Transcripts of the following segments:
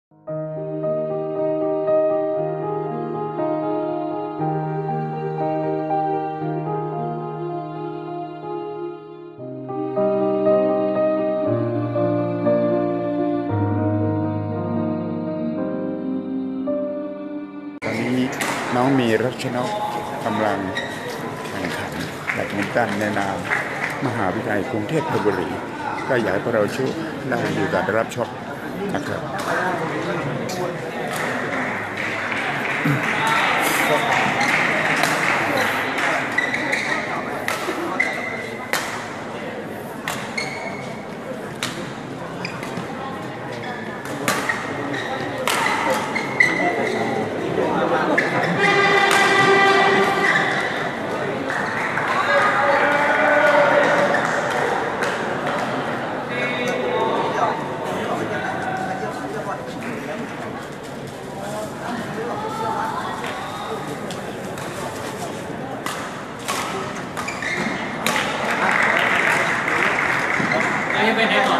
น้องมีรัชนกกำลังแข่งขันแบดมินตันในนามมหาวิทยาลัยกรุงเทพธนบุรีก็อยากให้พวกเราช่วยได้อยู่การรับชมนะครับไปไหนก่อน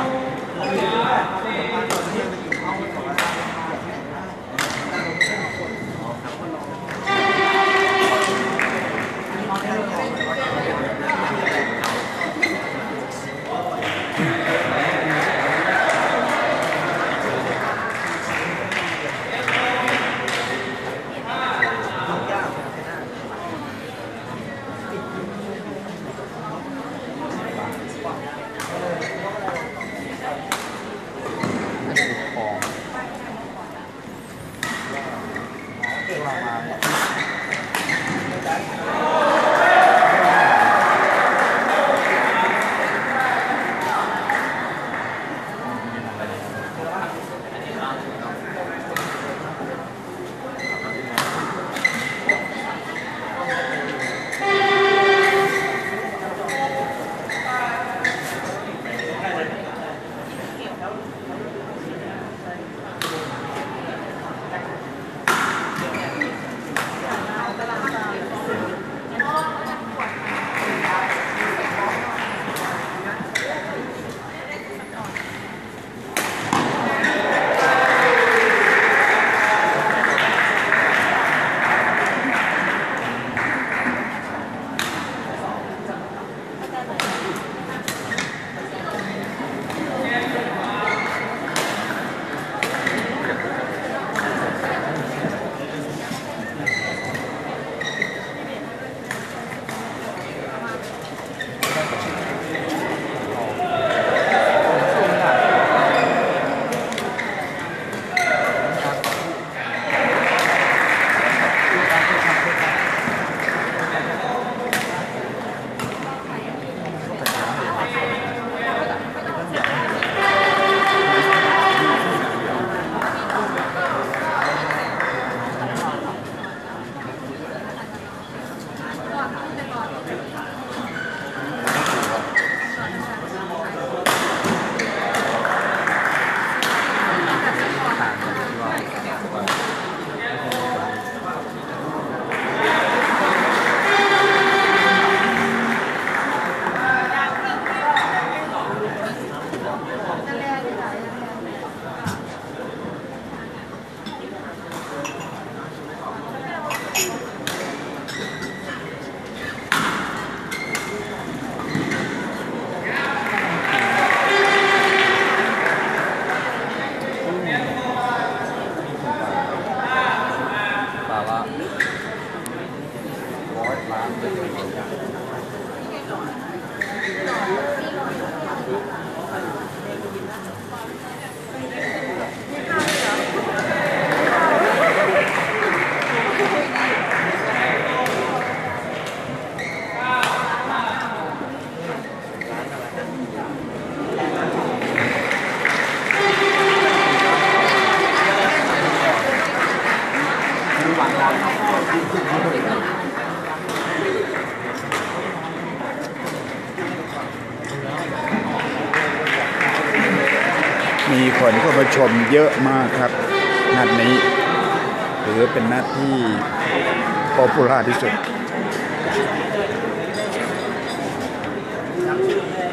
มีคนเข้ามาชมเยอะมากครับนัดนี้ถือเป็นนัดที่ป๊อปปูล่าที่สุด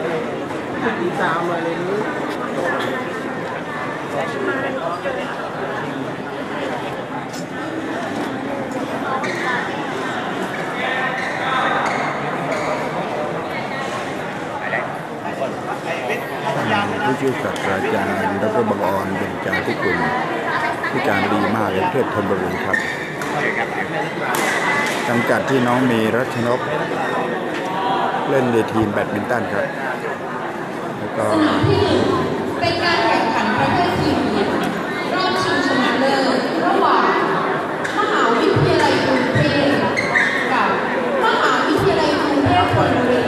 ตามมาเลยชื่อศาสตราจารย์ดร.บังออนเบญจาธิกุลที่การดีมากในประเทศธนบุรีครับจำกัดที่น้องมีรัชนกเล่นในทีมแบดมินตันครับแล้วก็เป็นการแข่งขันประเภททีมรอบชิงชนะเลิศระหว่างมหาวิทยาลัยกรุงเทพกับมหาวิทยาลัยกรุงเทพธนบุรี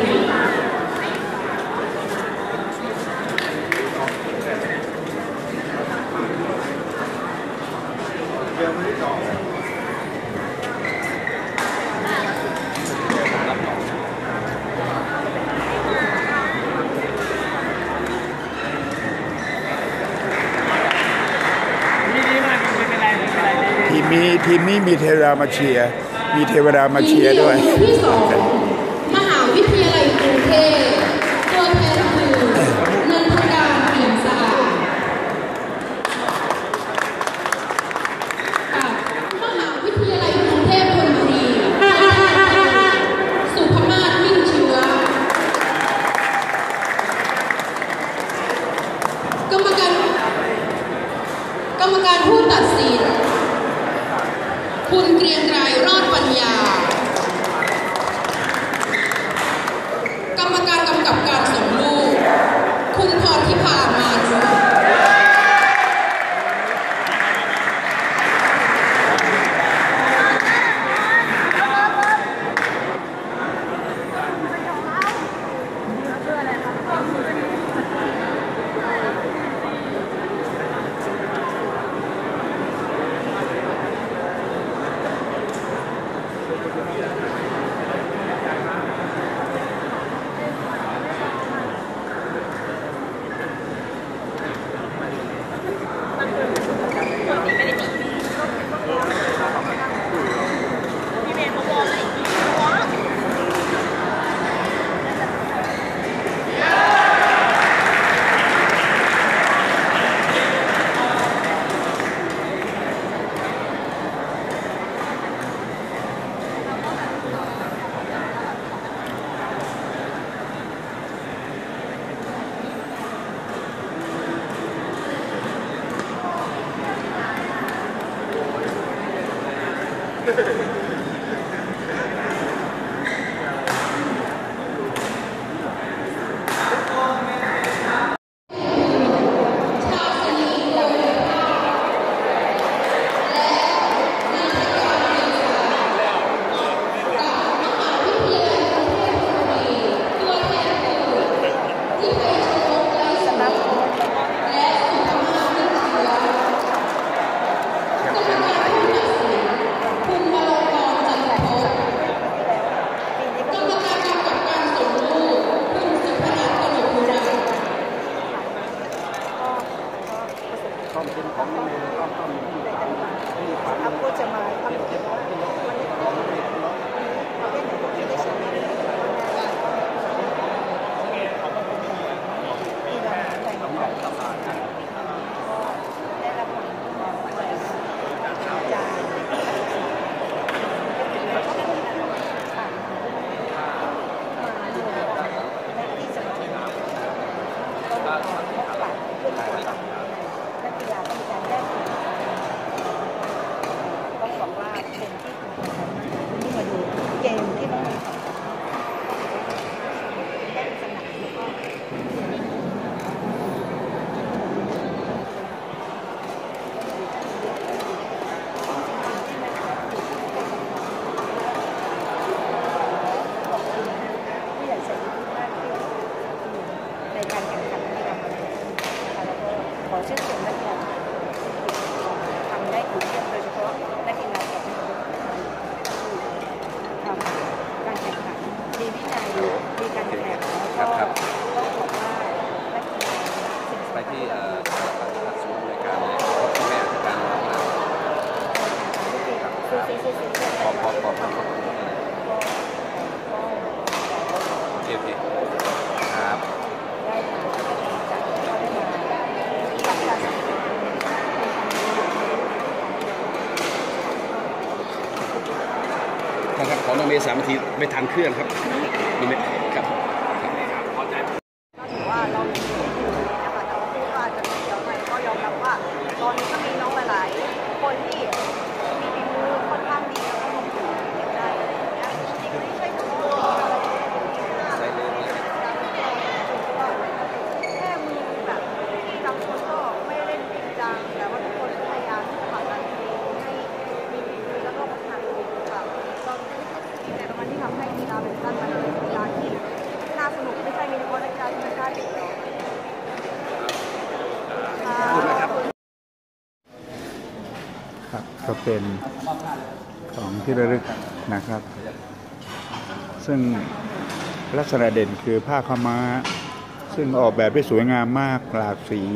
ทีมนี้มีเทวดามาเชียร์ด้วยทีมที่สองมหาวิทยาลัยกรุงเทพตัวแทนคือนันทการเปี่ยมสะอาดกับมหาวิทยาลัยกรุงเทพธนบุรีสุภมาศมิ่งเชื้อกรรมการผู้ตัดสินคุณเกรียงไกรรอดปัญญากรรมการกำกับการส่งลูกคุณพรทิพามารุครับขอน้องเมย์3 นาทีไม่ทันเครื่องครับนี่ครับถือว่าเรามีอยู่นะคะแต่ว่าตอนนี้ก็มีน้องหลายๆคนที่มีฝีมือค่อนข้างดีแล้วก็ลงทุนเก็บได้อะไรอย่างเงี้ยจริงๆไม่ใช่ทุกคนแค่มีแบบที่บางคนก็ไม่เล่นจริงจังแต่ว่าทุกคนก็พยายามที่จะผลักดันตัวเองให้มีฝีมือแล้วก็พัฒนาตัวเองแบบเราดีใจตรงนั้นที่ทำให้กีฬาเป็นการมันเป็นกีฬาที่น่าสนุกไม่ใช่มีเฉพาะนักกีฬาที่มันได้เก่งครับก็เป็นของที่ระลึกนะครับ ซึ่งลักษณะเด่นคือผ้าขาวม้าซึ่งออกแบบได้สวยงามมากหลากสี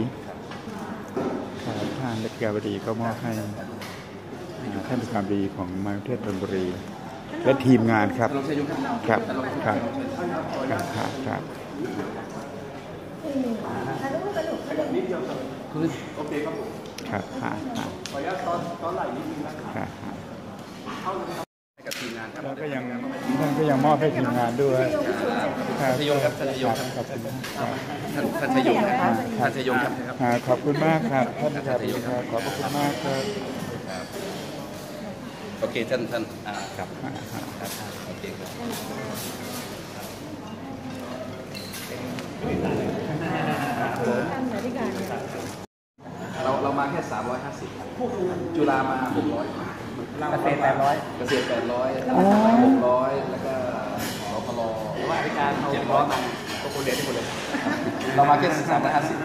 ทางรัฐกาบดีก็มอบให้ท่านผู้การดีของมหาวิทยาลัยธนบุรีและทีมงานครับครับครับครับโอเคครับผมครับขออนุญาตตอนไหลนิดนึงนะครับให้กับทีมงานครับแล้วก็ยังท่านก็ยังมอบให้ทีมงานด้วยท่านชยงครับท่านชยงครับท่านชยงครับท่านชยงครับขอบคุณมากครับท่านครับขอบคุณมากครับโอเคท่านครับโอเคครับเรามาแค่350จุฬามา600เกษตร800เกษตร800 600แล้วก็สพลหรือว่าอาการเอา700มาก็คนเดียวที่หมดเลยเรามาแค่350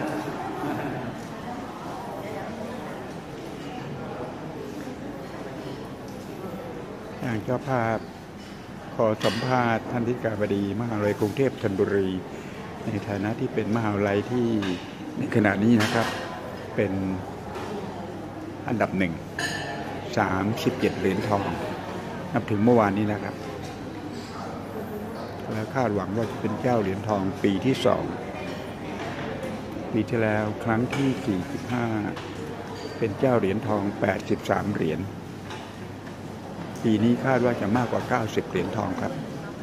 อย่างเจ้าภาพขอสัมภาษณ์ท่านธิการบดีมหาวิทยาลัยกรุงเทพธนบุรีในฐานะที่เป็นมหาวิทยาลัยที่ในขณะนี้นะครับเป็นอันดับ37 เหรียญทองนับถึงเมื่อวานนี้นะครับและคาดหวังว่าจะเป็นเจ้าเหรียญทองปีที่2ปีที่แล้วครั้งที่45เป็นเจ้าเหรียญทอง83 เหรียญปีนี้คาดว่าจะมากกว่า90 เหรียญทองครับ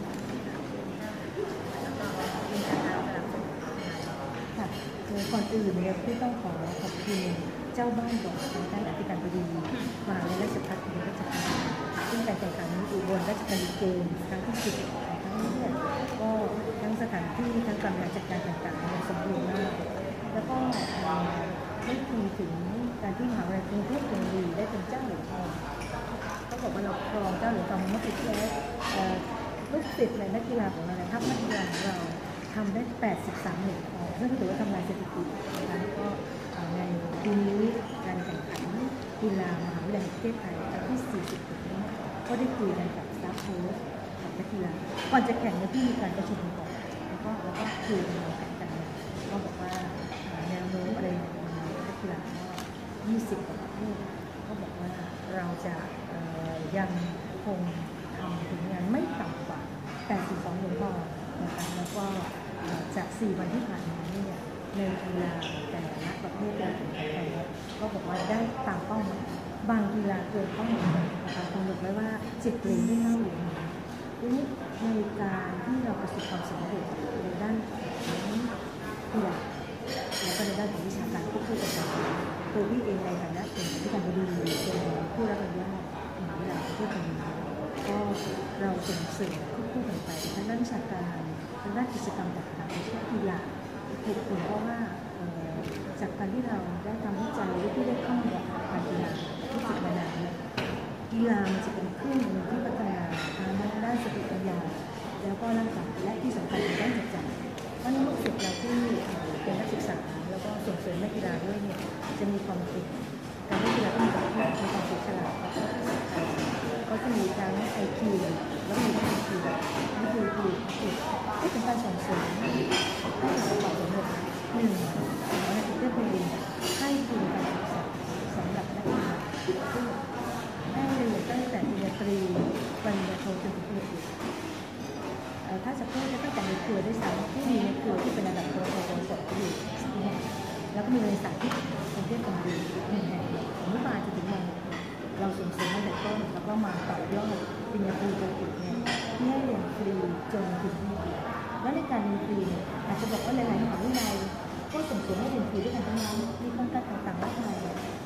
ก่อนอื่นเนี่ยพี่ต้องขอขอบคุณเจ้าบ้านก่อนท่านอธิการบดีมหาวิทยาลัยราชภัฏอุบลราชธานีซึ่งการแข่งขันอุบลราชธานีเกมครั้งที่10ของครั้งนี้เนี่ยก็ทั้งสถานที่ทั้งการบริหารจัดการต่างๆเนี่ยสมบูรณ์มากแล้วก็ได้คุยถึงการที่มหาวิทยาลัยกรุงเทพธนบุรีได้เป็นเจ้าเหรียญทองก็บอกว่าเราครองเจ้าเหรียญทองเมื่อปีที่แล้วลูกศิษย์ในนักกีฬาของเราทัพนักกีฬาของเราทำได้83 เหรียญทองซึ่งถือว่าทำลายสถิตินะคะแล้วก็ในปีนี้การแข่งขันกีฬามหาวิทยาลัยประเทศไทยครั้งที่40นี้ก็ได้คุยกันกับสตาฟโค้ชกับนักกีฬาก่อนจะแข่งเนี่ยที่มีการประชุมก่อนแล้วก็คุยกันวางแผนกันก็บอกว่าแนวโน้มอะไรของนักกีฬาก็20 กว่าประเทศก็บอกว่าเราจะยังคงทำผลงานไม่ต่ำกว่า82 เหรียญทองนะคะแล้วก็จาก4 วันที่ผ่านมาเนี่ยในกีฬาแต่ละประเภทแต่ละประเภทก็บอกว่าได้ตามเป้าหมายบางกีฬาเกินเป้าหมายนะคะกำหนดไว้ว่า10 เหรียญไม่เท่าเหรียญทีนี้ในการที่เราประสบความสำเร็จในด้านของกีฬาแล้วก็ในด้านของวิชาการควบคู่กันไปตัวพี่เองในฐานะเป็นผู้การบดีเป็นผู้รับอนุญาตมหาวิทยาลัยประเทศไทยก็เราส่งเสริมควบคู่กันไปทั้งด้านวิชาการทางด้านกิจกรรมต่างๆในช่วงกีฬาเหตุผลเพราะว่าจากการที่เราได้ทำวิจัยที่ได้เข้ามาการกีฬาที่ฝึกมานานเนี่ยกีฬามันจะเป็นเครื่องมือที่พัฒนาทั้งด้านสติปัญญาแล้วก็ร่างกายและที่สำคัญคือด้านจิตใจเพราะนั้นลูกศิษย์เราที่เป็นนักศึกษาแล้วก็ส่งเสริมนักกีฬาด้วยเนี่ยจะมีความคิดการเล่นกีฬาต้องมีความคิดมีความเฉลียวฉลาดก็จะมีทั้ง IQ แล้วก็มีทั้ง EQ นี่คือที่เป็นการส่งเสริมให้ประกอบสำเร็จ1ในประเทศไทยให้ทุนการศึกษาสำหรับนักกีฬาซึ่งให้เรียนตั้งแต่ปริญญาตรีปริญญาโทจนถึงปริญญาเอกถ้าจะพูดจะตั้งแต่ในเครือด้วยซ้ำที่มีในเครือที่เป็นระดับโทสดอยู่ที่แห่งแล้วก็มีในสายที่กรุงเทพธนบุรี1 แห่งอนุบาลจนถึงม.เราส่งเสริมตั้งแต่ต้นแล้วก็มาต่อยอดปริญญาตรีปริญญาเอกเนี่ยที่ให้เรียนฟรีจนถึงปริญญาเอกแล้วในการเรียนฟรีเนี่ยอาจจะบอกว่าหลายๆมหาวิทยาลัยก็ส่งเสริมให้เรียนฟรีด้วยกันทั้งนั้นมีโครงการต่างๆมากมาย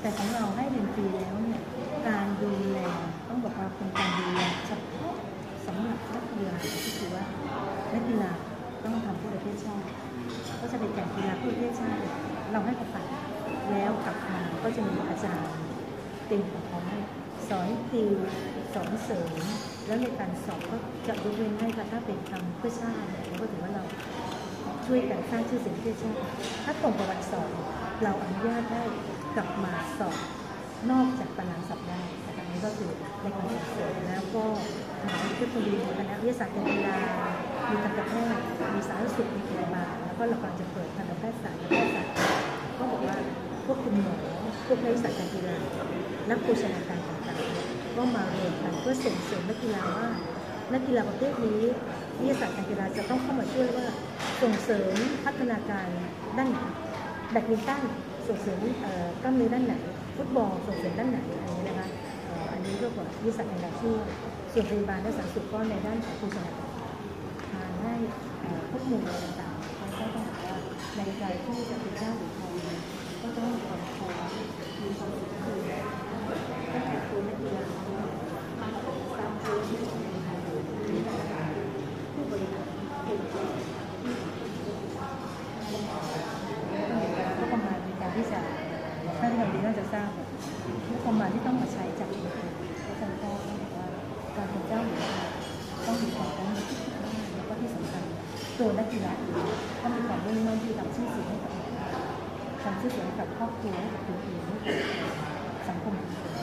แต่ของเราให้เรียนฟรีแล้วเนี่ยการดูแลต้องบอกว่าเป็นการดูแลเฉพาะสำหรับนักกีฬาก็คือว่านักกีฬาต้องทำเพื่อประเทศชาติก็จะเป็นแข่งกีฬาเพื่อประเทศชาติเราให้เขาไปแล้วกลับมาก็จะมีอาจารย์ติวของเขาให้สอนติวสอนเสริมแล้วในการสอบก็จะยกเว้นให้ถ้าเป็นทำเพื่อชาติเราก็ถือว่าเราช่วยกันสร้างชื่อเสียงประเทศชาติถ้าตรงกับวันสอบเราอนุญาตได้กลับมาสอบนอกจากตารางสอบได้แต่อันนี้ก็คือในการส่งเสริมแล้วก็มหาวิทยาลัยคณะวิทยาศาสตร์การกีฬามีทันตแพทย์มีสาธารณสุขมีพยาบาลแล้วก็เรากำลังจะเปิดทันตแพทย์ศาสตร์และแพทยศาสตร์ก็บอกว่าพวกคุณหมอพวกนักวิชาการกีฬานักโภชนาการต่างๆก็มารวมกันเพื่อส่งเสริมนักกีฬาว่านักกีฬาประเภทนี้วิทยาศาสตร์การกีฬาจะต้องเข้ามาช่วยว่าส่งเสริมพัฒนาการด้านแบดมินตันส่งเสริมกล้ามเนื้อด้านไหนฟุตบอลส่งเสริมด้านไหนอะไรนี้นะคะอันนี้ก็บอกวิทยาศาสตร์การกีฬาช่วยส่วนพยาบาลและสาธารณสุขก็ในด้านของโภชนาการทานให้ข้อมูลอะไรต่างๆเขาก็ต้องบอกว่าในการที่จะเป็นเจ้าหรือทองก็ต้องมีความพร้อมมีความสุขคือตั้งแต่ตัวนักกีฬาสร้างโค้ชผู้บริหารเก่งก็ประมาณในการที่จะถ้าที่เราดีน่าจะสร้างก็ประมาณที่ต้องมาใช้จากคนอื่นเพราะฉะนั้นก็ต้องบอกว่าการเป็นเจ้าหรือต้องมีความตั้งใจแล้วก็ที่สำคัญตัวนักกีฬาเองต้องมีความมุ่งมั่นที่ทำชื่อเสียงให้กับทำชื่อเสียงให้กับครอบครัวให้กับตัวเองให้กับสังคม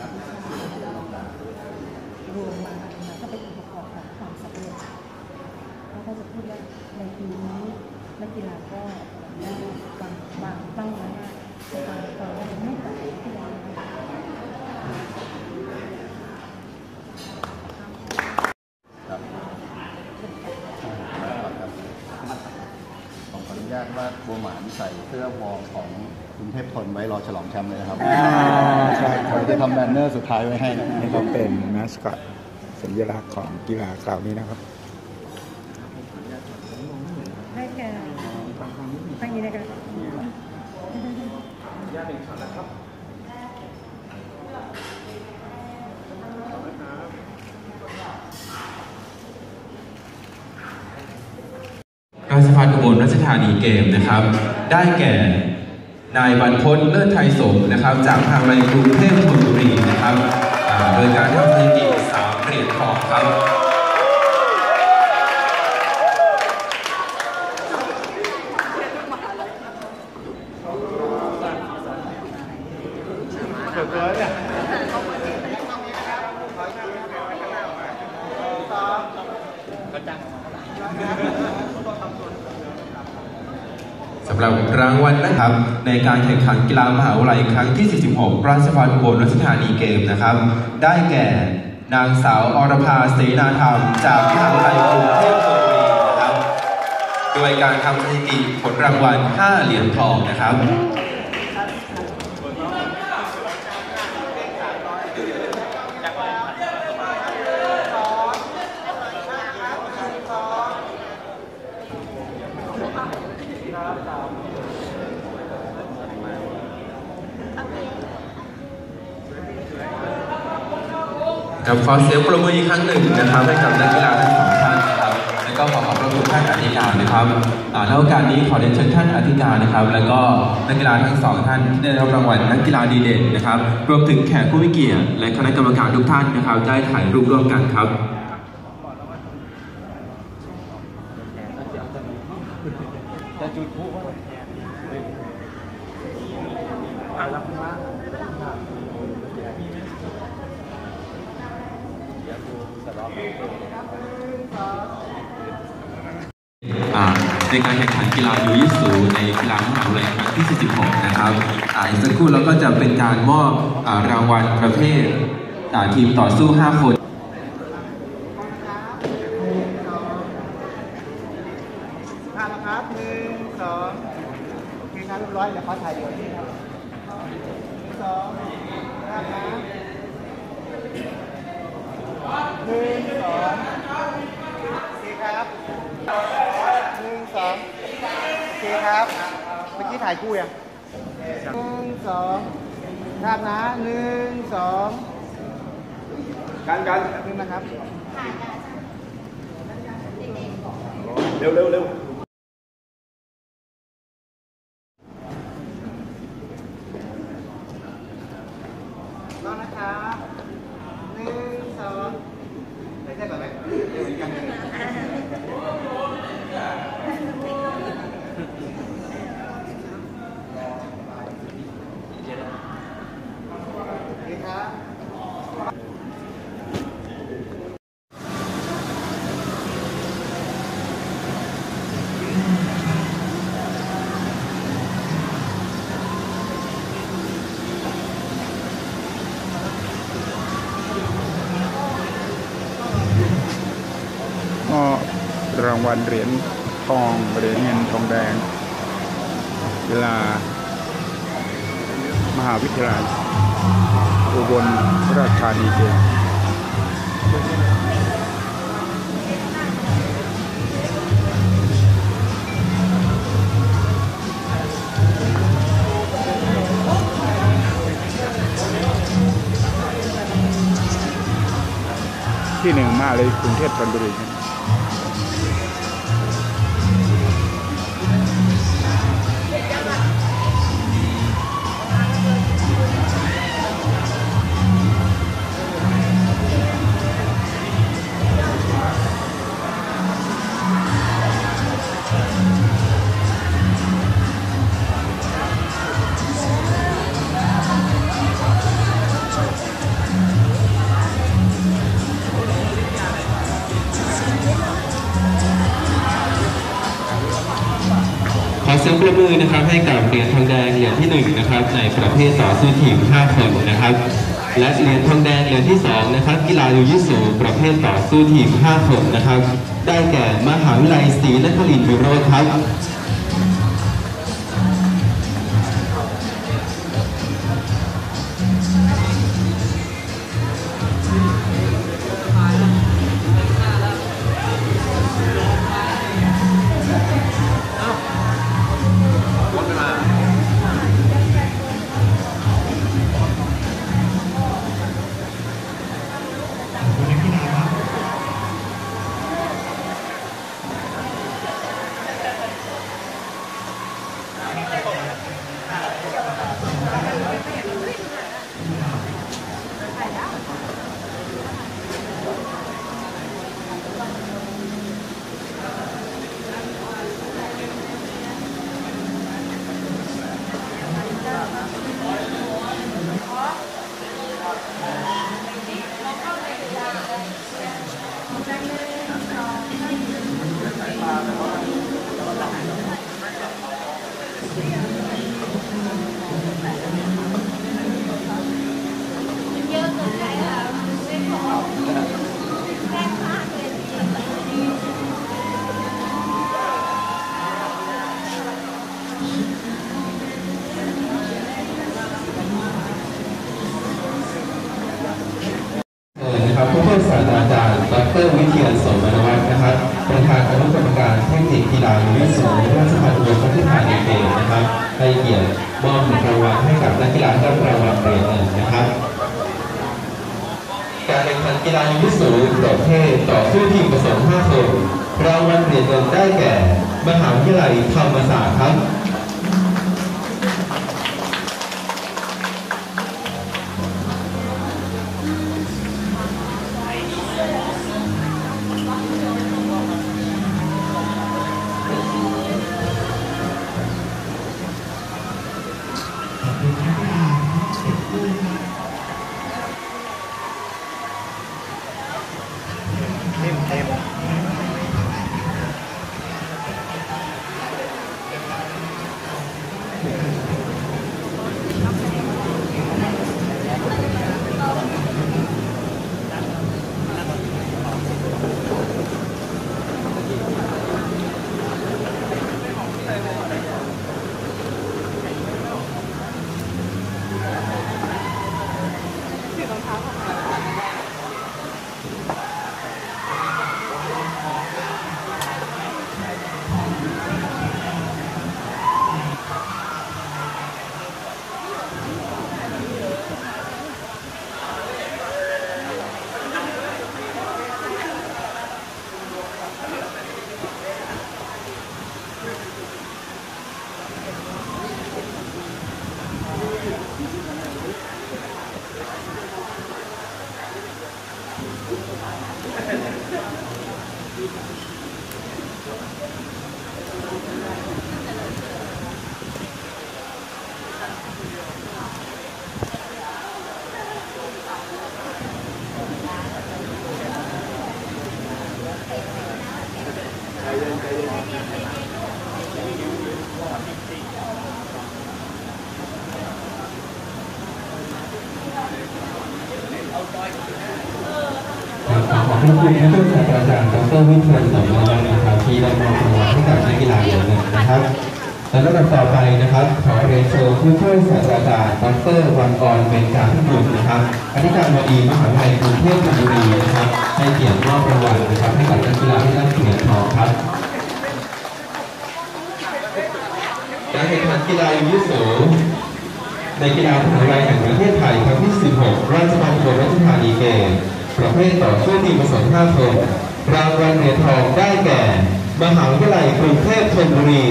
รวมมาก็เป็นองค์ประกอบของความสำเร็จแล้วก็จะพูดว่าในปีนี้นักกีฬาก็ได้วางเป้าไว้ว่าจะทำต่อได้ไม่ต่ำที่เราผมขออนุญาตว่าบัวหมานใส่เสื้อวอร์มของคุณเทพทนไว้รอฉลองแชมป์เลยนะครับใช่เราจะทำแบนเนอร์สุดท้ายไว้ให้นะนี่ก็เป็นมาสคอตสัญลักษณ์ของกีฬาคราวนี้นะครับได้แก่ตั้งนี้นะครับราชภัฏอุบลราชธานีเกมนะครับได้แก่นายบรรพตเลิศไทยสงฆ์นะครับจากทางวิทยาลัยกรุงเทพธนบุรีนะครับโดยการทำสถิติ3 เหรียญทองครับสำหรับรางวัลนะครับในการแข่งขันกีฬามหาวิทยาลัยครั้งที่ 46 ราชภัฏอุบลราชธานีเกมนะครับได้แก่นางสาวอรภาเสนาธรรมจากมหาวิทยาลัยกรุงเทพธนบุรีนะครับโดยการทำสถิติผลรางวัล5 เหรียญทองนะครับกับขอเสียงปรบมืออีกครั้งหนึ่งนะครับให้กับนักกีฬาทั้ง2 ท่านนะครับและก็ขอขอบพระคุณท่านอธิการนะครับในโอกาสนี้ขอเรียนเชิญท่านอธิการนะครับแล้วก็นักกีฬาทั้ง2 ท่านที่ได้รับรางวัลนักกีฬาดีเด่นนะครับรวมถึงแขกผู้มีเกียรติและคณะกรรมการทุกท่านนะครับได้ถ่ายรูปร่วมกันครับจะจุดพลุว่ารับมาในการแข่งขันกีฬายูยิสูในกีฬามหาวิทยาลัยครั้งที่ 46 นะครับอีกสักครู่เราก็จะเป็นการมอบรางวัลประเภททีมต่อสู้ 5 คนครับ1 2โอเคครับเรียบร้อยเดี๋ยวขอถ่ายเดี๋ยวนี้ครับ2 ครับ1 2โอเคครับ1 2โอเคครับเมื่อกี้ถ่ายคู่ยัง1 2 ภาพนะ1 2กันขึ้นนะครับเร็วรอนะครับ1 2ได้ก่อนไหมเดี๋ยวกันรางวัลเหรียญทองเหรียญเงินทองแดงเวลามหาวิทยาลัยอุบลราชธานีเกมที่หนึ่งมาเลยกรุงเทพธนบุรีขอเสียงปรบมือนะครับให้กับเหรียญทองแดงเหรียญที่1นะครับในประเภทต่อสู้ทีม5 คนนะครับและเหรียญทองแดงเหรียญที่2นะครับกีฬายูยิสูประเภทต่อสู้ทีม5 คนนะครับได้แก่มหาวิทยาลัยศรีนครินทร์วิโรจน์ครับผู้ช่วยศาสตราจารย์ดร.วิเทียน โสมนวัฒน์นะครับประธานอนุกรรมการเทคนิคกีฬายูยิสูราชภัฏอุบลราชธานีเกมนะครับให้เกียรติมอบรางวัลให้กับนักกีฬาได้รับรางวัลเหรียญเงินนะครับการแข่งขันกีฬายูยิสูประเภทต่อสู้ทีมผสม5 คนรางวัลเหรียญเงินได้แก่มหาวิทยาลัยธรรมศาสตร์ครับคุณครูผู้ช่วยศาสตราจารย์ดร.วิทูลสมบัตินะครับที่ได้มอบรางวัลให้กับนักกีฬาเหรียญเงินนะครับและลำดับต่อไปนะครับขอเรียนเชิญผู้ช่วยศาสตราจารย์ดร.วันกรเป็นการพิบูลนะครับอธิการบดีมหาวิทยาลัยกรุงเทพธนบุรีนะครับให้เกียรติมอบรางวัลนะครับให้กับนักกีฬาที่ได้เหรียญทองครับการแข่งขันกีฬาอาวุโสในกีฬามหาวิทยาลัยแห่งประเทศไทยครั้งที่ 16 ราชบัณฑิตราชธานีเกมประเภทต่อสู้ทีมผสม5 คนรางวัลเหรียญทองได้แก่มหาวิทยาลัยกรุงเทพธนบุรี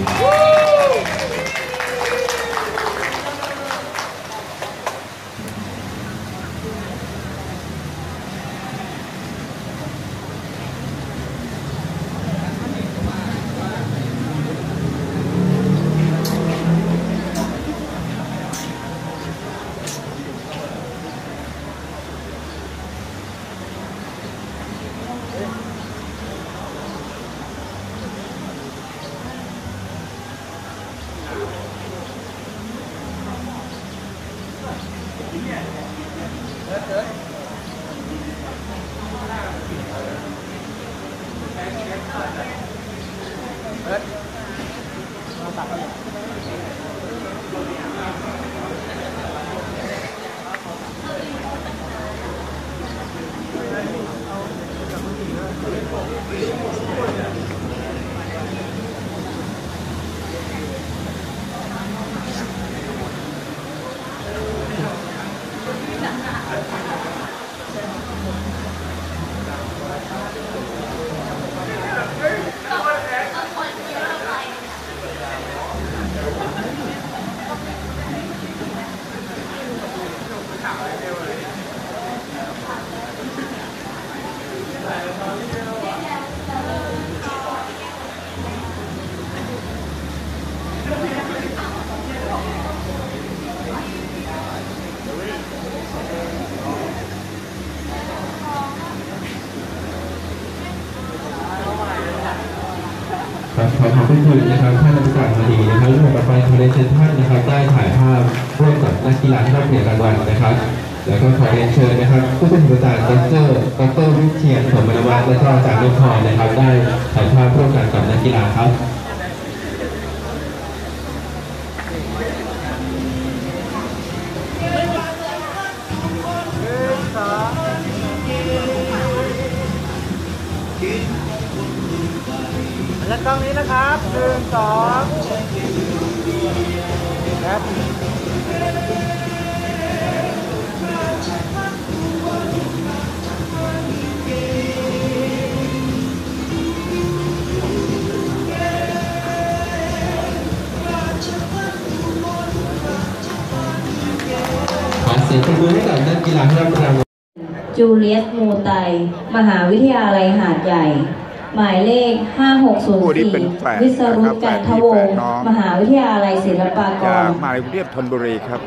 ขอขอบคุณนะครับท่านอธิการบดีนะครับและต่อไปขอเรียนเชิญท่านนะครับได้ถ่ายภาพร่วมกับนักกีฬาที่ได้รับเหรียญรางวัลนะครับแล้วก็ขอเรียนเชิญนะครับผู้ช่วยศาสตราจารย์ดร.วิเชียรสมบัติวัฒน์และก็อาจารย์นพพรนะครับได้ถ่ายภาพร่วมกันกับนักกีฬาครับและกล้องนี้นะครับ1 2ครับขอเสียงปรบมือให้กับนักกีฬาที่รับรางวัลจูเลียสมูไตมหาวิทยาลัยหาดใหญ่หมายเลข 5604 วิศรุต กันทวงศ์มหาวิทยาลัยศิลปากรจากมหาวิทยาลัยกรุงเทพธนบุรีครับ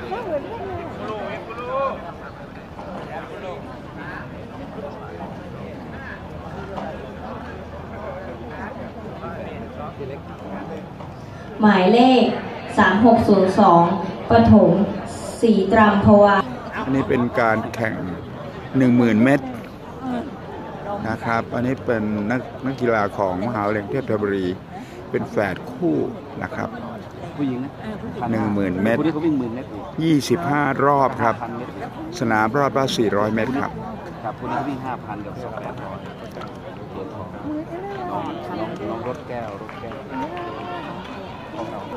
หมายเลข 3602 ปฐมศรีตรัมภวาอันนี้เป็นการแข่ง 10,000 เมตรนะครับอันนี้เป็นนักกีฬาของมหาวิทยาลัยกรุงเทพธนบุรีเป็นแฝดคู่นะครับผู้หญิงนะ 10,000 เมตร 25 รอบครับสนามรอบละ400 เมตรครับครับผู้นี้วิ่ง 5,000 กับ 2,800 เหรียญทองน้องรถแก้วของเรา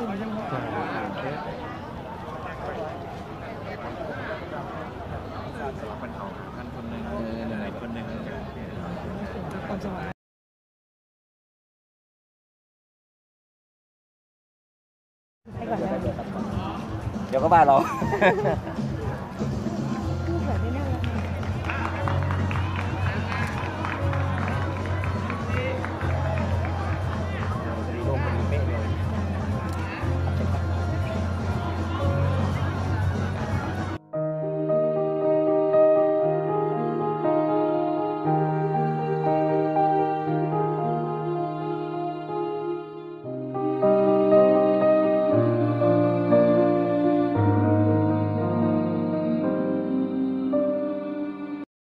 เดี๋ยวก็บ้านเรา